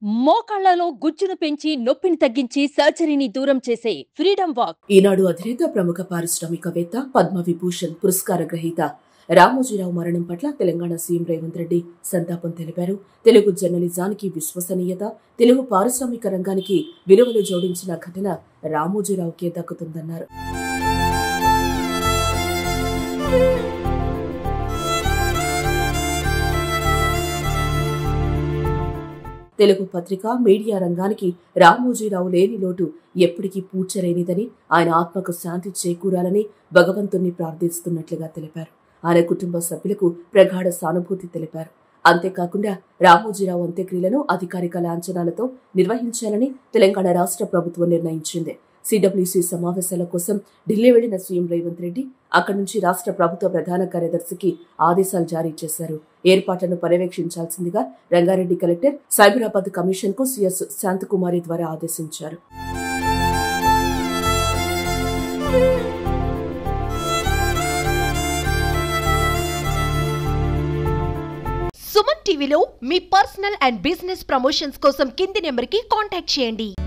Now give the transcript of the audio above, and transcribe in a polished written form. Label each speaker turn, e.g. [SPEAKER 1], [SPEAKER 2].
[SPEAKER 1] మోకాళ్లలో గుజ్జును పెంచి నొప్పిని తగ్గించి సర్జరీని దూరం చేసే ఫ్రీడమ్ వాక్.
[SPEAKER 2] ఈనాడు అధినేత ప్రముఖ పారిశ్రామికవేత్త పద్మవిభూషణ్ పురస్కార గ్రహీత రామోజీరావు మరణం పట్ల తెలంగాణ సీఎం రేవంత్ రెడ్డి సంతాపం తెలిపారు. తెలుగు జర్నలిజానికి విశ్వసనీయత, తెలుగు పారిశ్రామిక రంగానికి విలువలు జోడించిన ఘటన రామోజీరావుకే దక్కుతుందన్నారు. తెలుగు పత్రిక, మీడియా రంగానికి రామోజీరావు లేని లోటు ఎప్పటికీ పూడ్చలేనిదని, ఆయన ఆత్మకు శాంతి చేకూరాలని భగవంతుణ్ణి ప్రార్థిస్తున్నట్లుగా తెలిపారు. ఆయన కుటుంబ సభ్యులకు ప్రగాఢ సానుభూతి తెలిపారు. అంతేకాకుండా రామోజీరావు అంత్యక్రియలను అధికారిక లాంఛనాలతో నిర్వహించాలని తెలంగాణ రాష్ట్ర ప్రభుత్వం నిర్ణయించింది. సిడబ్ల్యూసీ సమావేశాల కోసం ఢిల్లీ వెళ్లిన సీఎం రేవంత్ రెడ్డి అక్కడి నుంచి రాష్ట్ర ప్రభుత్వ ప్రధాన కార్యదర్శికి ఆదేశాలు జారీ చేశారు. ఏర్పాట్లను పర్యవేక్షించాల్సిందిగా రంగారెడ్డి కలెక్టర్ సైబరాబాద్ కమిషన్ కు సిఎస్ శాంతకుమారి ద్వారా ఆదేశించారు.
[SPEAKER 3] సుమన్ టీవీలో మీ పర్సనల్ అండ్ బిజినెస్ ప్రమోషన్స్ కోసం కింది నెంబర్కి కాంటాక్ట్ చేయండి.